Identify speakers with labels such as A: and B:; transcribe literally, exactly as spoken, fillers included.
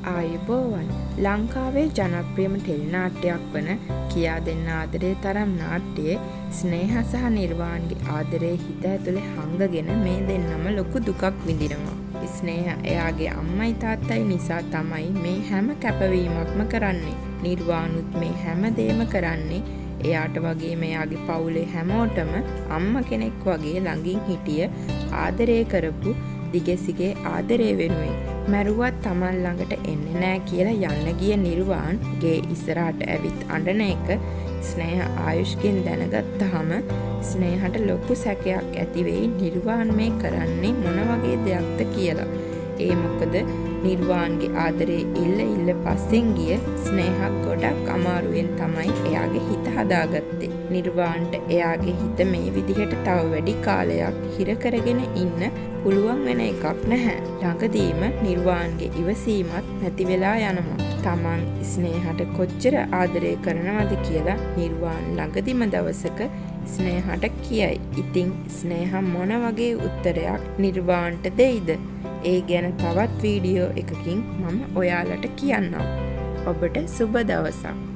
A: ආයුබෝවන් ලංකාවේ ජනප්‍රියම ටෙලි නාට්‍යයක් වන කියා දෙන්න ආදරේ තරම් නාට්‍යයේ ස්නේහ සහ නිර්වාන්ගේ ආදරේ හිත ඇතුලේ හංගගෙන මේ දෙන්නම ලොකු දුකක් විඳිනවා. ස්නේහ එයාගේ අම්මයි තාත්තයි නිසා තමයි මේ හැම කැපවීමක්ම කරන්නේ. නිර්වානුත් මේ හැම දෙයක්ම කරන්නේ එයාට වගේ මෙයාගේ පවුලේ හැමෝටම අම්මා කෙනෙක් වගේ ළඟින් හිටිය ආදරය කරපු දිගසිගේ ආදරය වෙනුවෙන්. මරුවත් තමන් ළඟට එන්නේ නැහැ කියලා යන්න ගිය නිර්වාන් ගේ ඉස්සරහට ඇවිත් අඬන එක ස්නේහ ආයුෂ්ගෙන් දැනගත්තාම ස්නේහට ලොකු සැකයක් ඇති වෙයි නිර්වාන් මේ කරන්නේ මොන වගේ දෙයක්ද කියලා. ඒ මොකද නිර්වාන්ගේ ආදරේ ඉල්ල ඉල්ල පස්සෙන් ගිය ස්නේහක් ගොඩක් අමාරුවෙන් තමයි එයාගේ හිත හදාගත්තේ. නිර්වාන්ට එයාගේ හිත මේ විදිහට තව වැඩි කාලයක් හිර කරගෙන ඉන්න පුළුවන් වෙන එකක් නැහැ. ළඟදීම නිර්වාන්ගේ ඉවසීමත් නැති වෙලා යනවා. තමන් ස්නේහට කොච්චර ආදරය කරනවද කියලා නිර්වාන් ළඟදිම දවසක ස්නේහට කියයි. ඉතින් ස්නේහ මොන වගේ උත්තරයක් නිර්වාන්ට දෙයිද? ඒ ගැන තවත් වීඩියෝ එකකින් මම ඔයාලට කියන්නම්. ඔබට සුබ දවසක්.